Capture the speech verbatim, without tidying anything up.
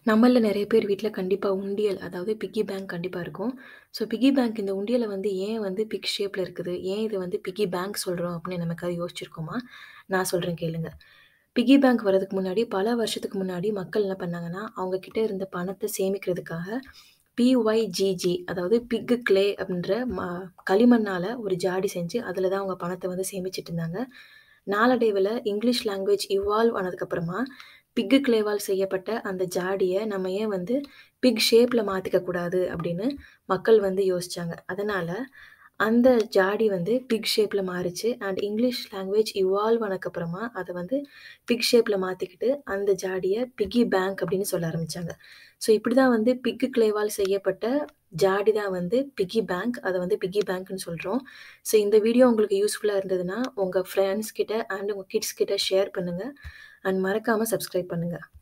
நம்மள்ல நெறைய பேர் வீட்ல கண்டிப்பா உண்டியல், அதாவது பிக்கி பேங்க் கண்டிப்பா இருக்கும். ஸோ பிக்கி பேங்க் இந்த உண்டியல வந்து ஏன் வந்து பிக் ஷேப்ல இருக்குது? ஏன் இது வந்து பிக்கி பேங்க் சொல்றோம் அப்படின்னு நமக்காவது யோசிச்சிருக்கோமா? நான் சொல்றேன் கேளுங்க. பிக்கி பேங்க் வரதுக்கு முன்னாடி பல வருஷத்துக்கு முன்னாடி மக்கள் என்ன பண்ணாங்கன்னா, அவங்க கிட்ட இருந்த பணத்த சேமிக்கிறதுக்காக பிஒய்ஜிஜி அதாவது பிக் கிளே அப்படின்ற ம களிமண்ணால ஒரு ஜாடி செஞ்சு அதில தான் அவங்க பணத்த வந்து சேமிச்சுட்டு இருந்தாங்க. நாளடைவில இங்கிலீஷ் லாங்குவேஜ் இவால்வ் ஆனதுக்கப்புறமா, பிக் கிளேவால் செய்யப்பட்ட அந்த ஜாடிய நம்ம ஏன் வந்து பிக் ஷேப்ல மாத்திக்க கூடாது அப்படின்னு மக்கள் வந்து யோசிச்சாங்க. அதனால அந்த ஜாடி வந்து பிக் ஷேப்ல மாறுச்சு. அண்ட் இங்கிலீஷ் லாங்குவேஜ் இவால்வ் ஆனதுக்கப்புறமா அத வந்து பிக் ஷேப்ல மாத்திக்கிட்டு அந்த ஜாடிய பிக்கி பேங்க் அப்படின்னு சொல்ல ஆரம்பிச்சாங்க. ஸோ இப்படி தான் வந்து பிக் கிளேவால் செய்யப்பட்ட ஜாடி தான் வந்து பிக்கி பேங்க். அத வந்து பிக்கி பேங்க்ன்னு சொல்றோம். ஸோ இந்த வீடியோ உங்களுக்கு யூஸ்ஃபுல்லா இருந்ததுன்னா, உங்க ஃப்ரெண்ட்ஸ் கிட்ட அண்ட் உங்க கிட்ஸ் கிட்ட ஷேர் பண்ணுங்க. அண்ட் மறக்காம சப்ஸ்கிரைப் பண்ணுங்க.